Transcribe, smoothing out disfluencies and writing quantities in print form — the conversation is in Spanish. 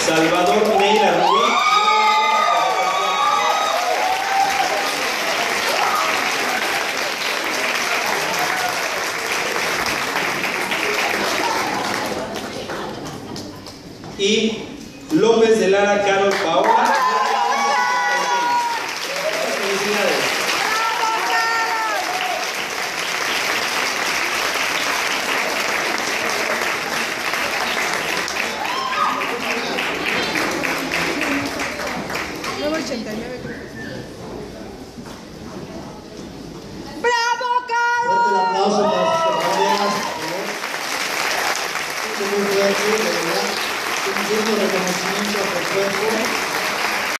Salvador Neira Rubí. Y López de Lara Carol Paola. Felicidades. ¡Bravo, Carol! Fuerte el aplauso para sus compañeras, por favor. Muy fuerte, de verdad. Un digno reconocimiento a tu esfuerzo.